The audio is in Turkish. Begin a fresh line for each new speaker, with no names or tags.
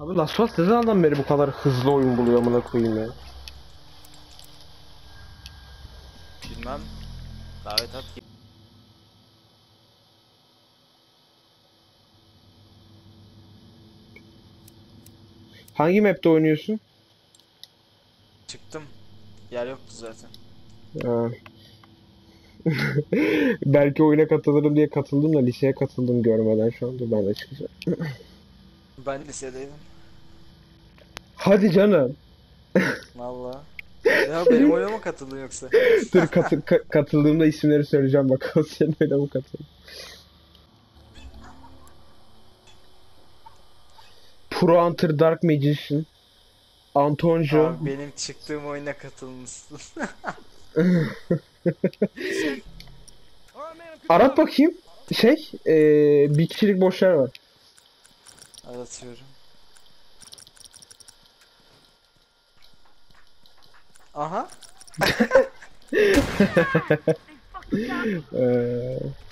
Abi Last of Us ne zamandan beri bu kadar hızlı oyun buluyor amına koyayım ya.
Bilmem. Davet at.
Hangi map'te oynuyorsun?
Çıktım. Yer yoktu zaten.
Ha. Belki oyuna katılırım diye katıldım da liseye katıldım görmeden şu anda ben de çıkacağım.
Ben lisedeydim.
Hadi canım.
Valla. Ya benim oyuna mı katıldın yoksa?
Dur katıldığımda isimleri söyleyeceğim bakalım senin oyuna mı katıldın? Pro Hunter Dark Magician. Antonjo.
Abi benim çıktığım oyuna katılmışsın.
Arat bakayım. Bir kişilik boş yer var.
Aratıyorum. Aha.
Eee